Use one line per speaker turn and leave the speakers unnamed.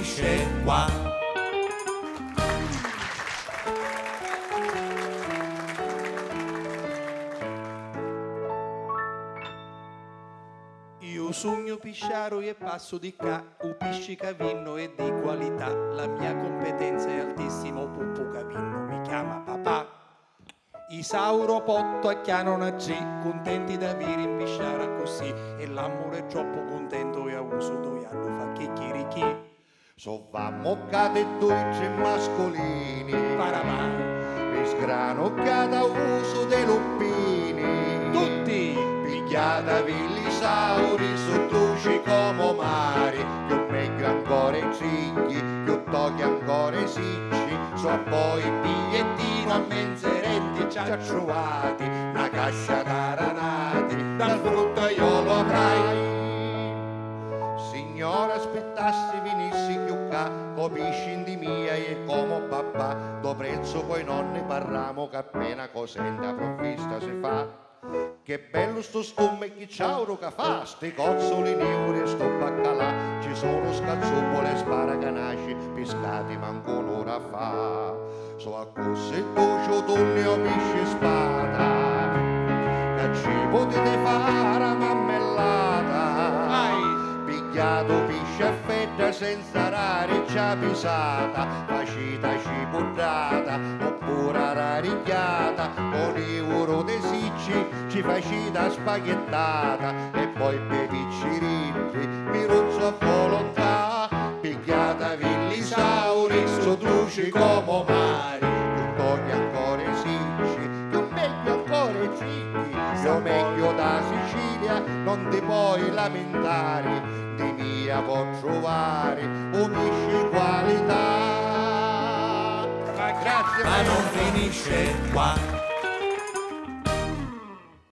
finisce qua.
Io sogno pisciaro e passo di qua, un piscicavinno è di qualità, la mia competenza è altissimo, puppo cavinno mi chiama papà. Isauro potto a chianona G, contenti da avere in pisciara così, e l'amore è troppo contento e a uso due anno fa chicchirichi.
So va moccate dolci mascolini,
Paramai,
mi sgrano cada uso dei luppini,
tutti,
pigliata villisauri, sottuci come mari, più meglio ancora i cigli, più tocchi ancora i sicci, so poi bigliettino a menzerenti già trovati, una cascia d'aranati, dal fruttaiolo avrai. Signora, aspettassi venissi più qua, capisci di mia e come papà, do prezzo poi non ne parliamo che appena cosenta provvista si fa. Che bello sto stumme che ciauro che fa, sti cozzoli neuri e sto baccalà, ci sono scazzupole sparacanaci, pescati manco un'ora fa. So a così tu torni o pisci spada, che ci potete fare a mammellata. Pigliato pisce a fetta senza rare già pisata, facita ciputtata oppure rarigliata, con euro dei sicci ci facita spaghettata e poi bevici ricchi, mi rozzo a volontà, pigliata villisauri, sotruci come mari, più togli ancora i sicci, più meglio ancora i cicchi, io meglio da Sicilia non ti puoi lamentare, di mia può trovare unisci qualità.
Ma non finisce qua.